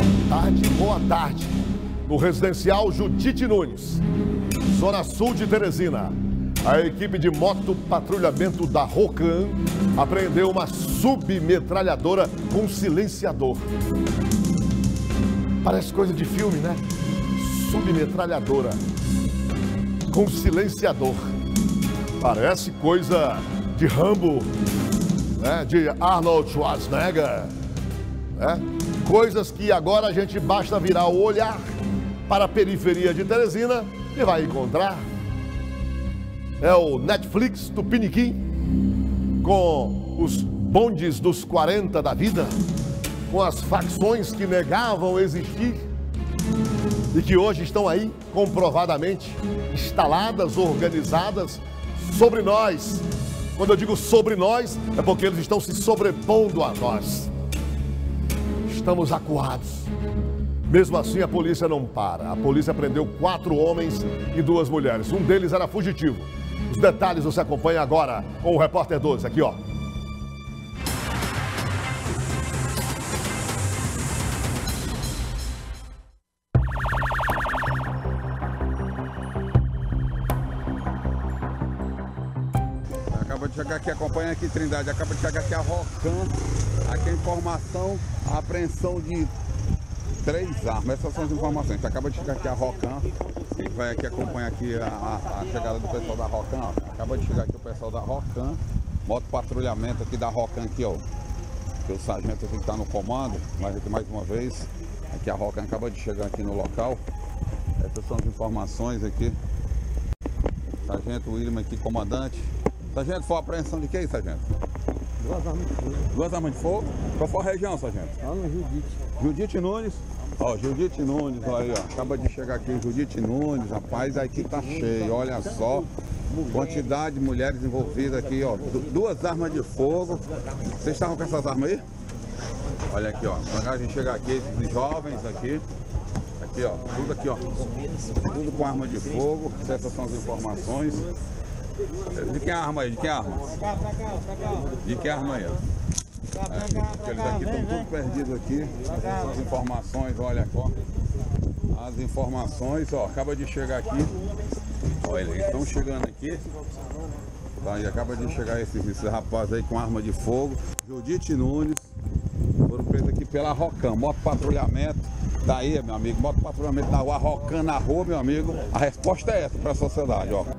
Boa tarde. No residencial Judite Nunes, zona sul de Teresina, a equipe de motopatrulhamento da Rocan apreendeu uma submetralhadora com silenciador. Parece coisa de filme, né? Submetralhadora com silenciador. Parece coisa de Rambo, né? De Arnold Schwarzenegger, né? Coisas que agora a gente basta virar o olhar para a periferia de Teresina e vai encontrar. É o Netflix Tupiniquim, com os bondes dos 40 da vida, com as facções que negavam existir e que hoje estão aí comprovadamente instaladas, organizadas sobre nós. Quando eu digo sobre nós, é porque eles estão se sobrepondo a nós. Estamos acuados. Mesmo assim, a polícia não para. A polícia prendeu 4 homens e 2 mulheres. Um deles era fugitivo. Os detalhes você acompanha agora com o Repórter 12. Aqui, ó. Acaba de chegar aqui, acompanha aqui, Trindade. Acaba de chegar aqui a Rocan. Aqui a informação, a apreensão de 3 armas. Essas são as informações. Acaba de chegar aqui a Rocan. A gente vai aqui acompanhar aqui a chegada do pessoal da Rocan. Ó. Acaba de chegar aqui o pessoal da Rocan. Moto patrulhamento aqui da Rocan aqui, ó. Que o sargento aqui está no comando. Mas aqui mais uma vez. Aqui a Rocan acaba de chegar aqui no local. Essas são as informações aqui. Sargento William aqui, comandante. Sargento, foi a apreensão de quem, sargento? 2 armas de fogo. 2 armas de fogo? Qual foi a região, sargento? Lá no Judite. Judite Nunes. Ó, Judite Nunes, olha aí, ó. Acaba de chegar aqui Judite Nunes, rapaz, aqui tá cheio, olha só. Quantidade de mulheres envolvidas aqui, ó. 2 armas de fogo. Vocês estavam com essas armas aí? Olha aqui, ó. Quando a gente chega aqui, esses jovens aqui. Aqui, ó. Tudo aqui, ó. Tudo com arma de fogo. Essas são as informações. De que arma aí? De que arma? De que arma aí? Eles aqui estão tudo perdidos aqui. As informações, olha aqui. As informações, ó, acaba de chegar aqui. Olha, eles estão chegando aqui. Tá, e acaba de chegar esses rapazes aí com arma de fogo. Judite Nunes. Foram presos aqui pela Rocan, moto patrulhamento. Tá aí, meu amigo, moto patrulhamento na rua, Rocan na rua, meu amigo. A resposta é essa para a sociedade, ó.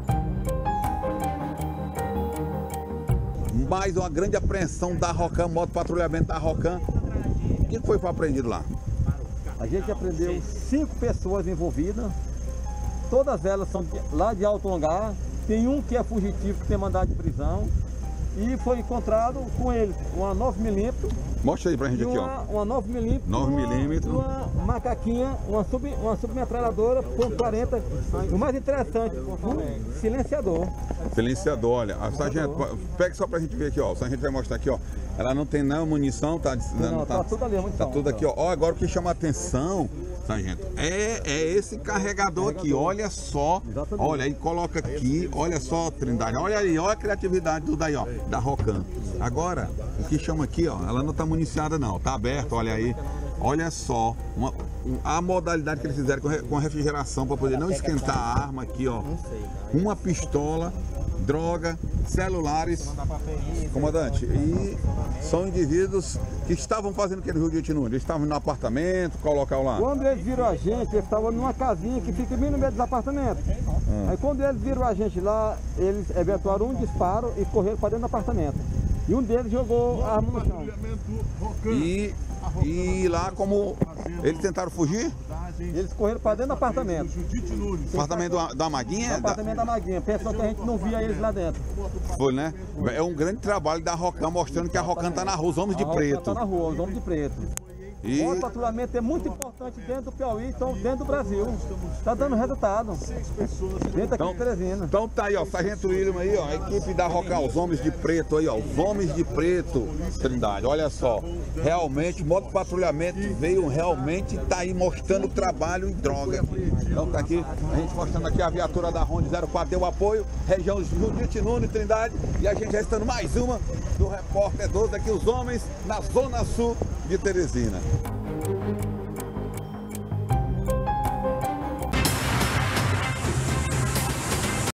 Mais uma grande apreensão da Rocan, moto patrulhamento da Rocan. O que foi apreendido lá? A gente apreendeu 5 pessoas envolvidas. Todas elas são lá de Alto Longar. Tem um que é fugitivo, que tem mandado de prisão. E foi encontrado com ele uma 9mm. Mostra aí pra gente aqui, ó. Uma 9mm. 9mm. Uma macaquinha, uma submetralhadora por 40. O mais interessante, um silenciador. Silenciador, olha. A sargento, pega só pra gente ver aqui, ó. O sargento vai mostrar aqui, ó. Ela não tem não munição, tá? Não, tá tudo ali, munição. Tá tudo aqui, ó. Ó, agora o que chama a atenção, sargento, é esse carregador aqui, olha só. Exatamente. Olha aí, coloca aqui, olha só, Trindade, olha aí, olha a criatividade do daí, ó, da Rocan. Agora, o que chama aqui, ó, ela não tá municiada não, tá aberto, olha aí. Olha só, a modalidade que eles fizeram com refrigeração para poder não esquentar a arma aqui, ó. Uma pistola, droga, celulares, comandante, e são indivíduos que estavam fazendo aquele Judite Nunes, eles estavam no apartamento, colocar lá. Quando eles viram a gente, eles estavam numa casinha que fica bem no meio dos apartamentos. Aí quando eles viram a gente lá, eles efetuaram um disparo e correram para dentro do apartamento. E um deles jogou a arma no chão. E lá, como eles tentaram fugir? Eles correram para dentro do apartamento. Apartamento da Maguinha? Apartamento da Maguinha. Pensou que a gente não via eles lá dentro. Foi, né? É um grande trabalho da Rocan, mostrando que a Rocan tá na rua, os homens de preto. Tá na rua, os homens de preto. E... O patrulhamento é muito importante dentro do Piauí, então dentro do Brasil. Está dando resultado. Dentro aqui de Teresina. Então tá aí, ó, Sargento William aí, ó, a equipe da Rocan, os homens de preto aí, ó, os homens de preto, Trindade, olha só. Realmente, o modo patrulhamento veio realmente, tá aí mostrando trabalho e droga. Então tá aqui, a gente mostrando aqui a viatura da Ronde 04 deu apoio, região Judite Nunes, Trindade, e a gente já está mais uma do Repórter 12 aqui, os homens na Zona Sul de Teresina.